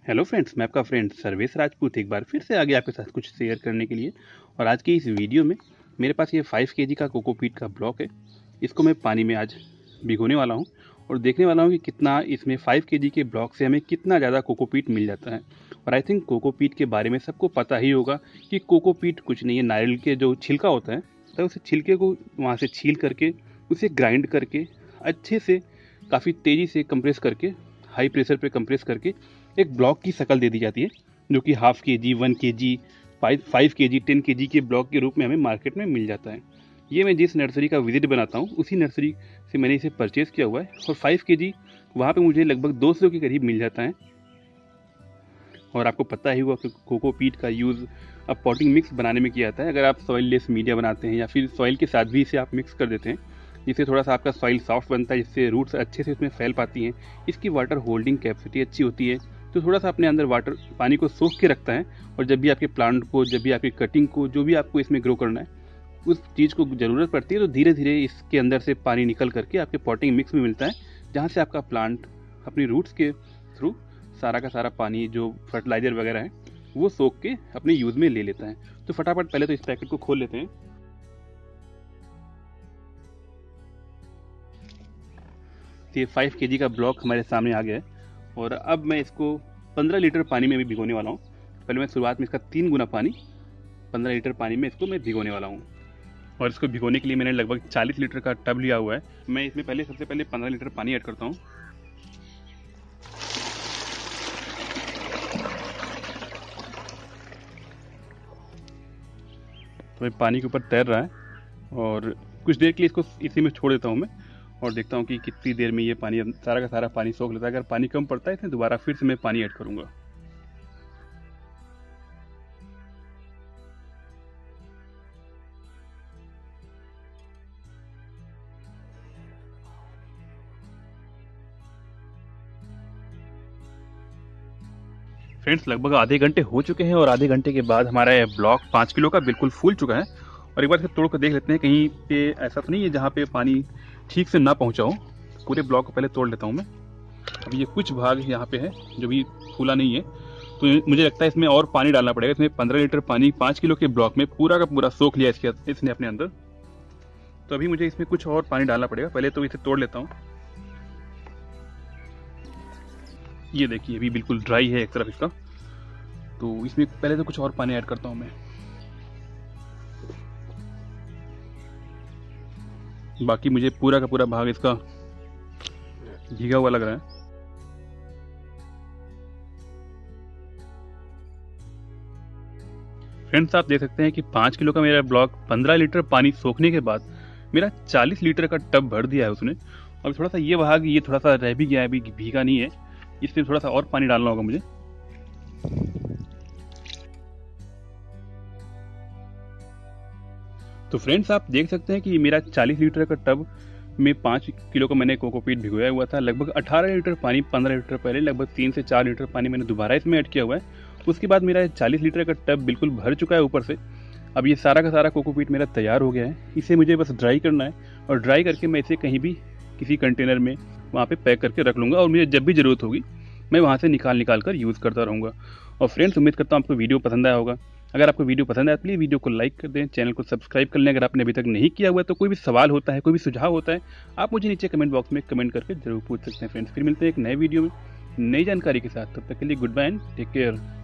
Hello friends, मैं आपका friend Sarvesh Rajput एक बार फिर से आ गया आपके साथ कुछ शेयर करने के लिए। और आज की इस वीडियो में मेरे पास ये 5 केजी का कोकोपीट का ब्लॉक है। इसको मैं पानी में आज भिगोने वाला हूँ और देखने वाला हूँ कि कितना इसमें 5 केजी के ब्लॉक से हमें कितना ज़्यादा कोकोपीट मिल जाता है। और आई थिंक कोकोपीट के बारे में सबको पता ही होगा कि कोकोपीट कुछ नहीं है, नारियल के जो छिलका होता है तो उस छिलके को वहाँ से छील करके उसे ग्राइंड करके अच्छे से काफ़ी तेज़ी से कंप्रेस करके हाई प्रेशर पे कंप्रेस करके एक ब्लॉक की शक्ल दे दी जाती है, जो कि 1/2 केजी 1 केजी 5 केजी 10 केजी के ब्लॉक के रूप में हमें मार्केट में मिल जाता है। ये मैं जिस नर्सरी का विजिट बनाता हूँ उसी नर्सरी से मैंने इसे परचेज़ किया हुआ है और 5 केजी वहाँ पे मुझे लगभग 200 के करीब मिल जाता है। और आपको पता ही होगा कि कोकोपीट का यूज़ अब पॉटिंग मिक्स बनाने में किया जाता है। अगर आप सॉइल लेस मीडिया बनाते हैं या फिर सॉइल के साथ भी इसे आप मिक्स कर देते हैं, जिससे थोड़ा सा आपका सॉइल सॉफ्ट बनता है, जिससे रूट्स अच्छे से उसमें फैल पाती हैं। इसकी वाटर होल्डिंग कैपेसिटी अच्छी होती है, तो थोड़ा सा अपने अंदर वाटर पानी को सोख के रखता है। और जब भी आपके प्लांट को, जब भी आपकी कटिंग को, जो भी आपको इसमें ग्रो करना है, उस चीज़ को ज़रूरत पड़ती है, तो धीरे धीरे इसके अंदर से पानी निकल करके आपके पॉटिंग मिक्स में मिलता है, जहाँ से आपका प्लांट अपनी रूट्स के थ्रू सारा का सारा पानी जो फर्टिलाइज़र वगैरह है वो सोख के अपने यूज़ में ले लेता है। तो फटाफट पहले तो इस पैकेट को खोल लेते हैं। तो ये 5 केजी का ब्लॉक हमारे सामने आ गया है और अब मैं इसको 15 लीटर पानी में भी भिगोने वाला हूँ। पहले मैं शुरुआत में इसका 3 गुना पानी 15 लीटर पानी में इसको मैं भिगोने वाला हूँ। और इसको भिगोने के लिए मैंने लगभग 40 लीटर का टब लिया हुआ है। मैं इसमें सबसे पहले 15 लीटर पानी ऐड करता हूँ। तो ये पानी के ऊपर तैर रहा है और कुछ देर के लिए इसको इसी में छोड़ देता हूँ मैं, और देखता हूँ कि कितनी देर में ये पानी सारा का सारा पानी सोख लेता है। अगर पानी कम पड़ता है इसमें दोबारा फिर से मैं पानी ऐड करूँगा। फ्रेंड्स, लगभग आधे घंटे हो चुके हैं और आधे घंटे के बाद हमारा ये ब्लॉक 5 किलो का बिल्कुल फूल चुका है। और एक बार इसे तोड़ कर देख लेते हैं कहीं पे ऐसा तो नहीं है जहाँ पे पानी ठीक से ना पहुँचा हो। पूरे ब्लॉक को पहले तोड़ लेता हूँ मैं। अब ये कुछ भाग यहाँ पे है जो भी फूला नहीं है, तो मुझे लगता है इसमें और पानी डालना पड़ेगा। इसमें 15 लीटर पानी 5 किलो के ब्लॉक में पूरा का पूरा सोख लिया इसने अपने अंदर। तो अभी मुझे इसमें कुछ और पानी डालना पड़ेगा। पहले तो इसे तोड़ लेता हूँ। ये देखिए अभी बिल्कुल ड्राई है एक तरफ इसका, तो इसमें पहले तो कुछ और पानी ऐड करता हूँ मैं। बाकी मुझे पूरा का पूरा भाग इसका भीगा हुआ लग रहा है। फ्रेंड्स, आप देख सकते हैं कि 5 किलो का मेरा ब्लॉक 15 लीटर पानी सोखने के बाद मेरा 40 लीटर का टब भर दिया है उसने। अब थोड़ा सा ये भाग ये थोड़ा सा रह भी गया है, अभी भीगा नहीं है, इसलिए थोड़ा सा और पानी डालना होगा मुझे। तो फ्रेंड्स, आप देख सकते हैं कि मेरा 40 लीटर का टब में 5 किलो का मैंने कोकोपीट भिगोया हुआ था। लगभग 18 लीटर पानी 15 लीटर पहले, लगभग 3 से 4 लीटर पानी मैंने दोबारा इसमें ऐड किया हुआ है। उसके बाद मेरा 40 लीटर का टब बिल्कुल भर चुका है ऊपर से। अब ये सारा का सारा कोकोपीट मेरा तैयार हो गया है। इसे मुझे बस ड्राई करना है और ड्राई करके मैं इसे कहीं भी किसी कंटेनर में वहाँ पे पैक करके रख लूँगा और मुझे जब भी ज़रूरत होगी मैं वहाँ से निकाल कर यूज़ करता रहूँगा। और फ्रेंड्स, उम्मीद करता हूँ आपको वीडियो पसंद आया होगा। अगर आपको वीडियो पसंद आया तो प्लीज़ वीडियो को लाइक कर दें, चैनल को सब्सक्राइब कर लें अगर आपने अभी तक नहीं किया हुआ है। तो कोई भी सवाल होता है, कोई भी सुझाव होता है, आप मुझे नीचे कमेंट बॉक्स में कमेंट करके जरूर पूछ सकते हैं। फ्रेंड्स, फिर मिलते हैं एक नए वीडियो में नई जानकारी के साथ। तब तक के लिए good bye and take care.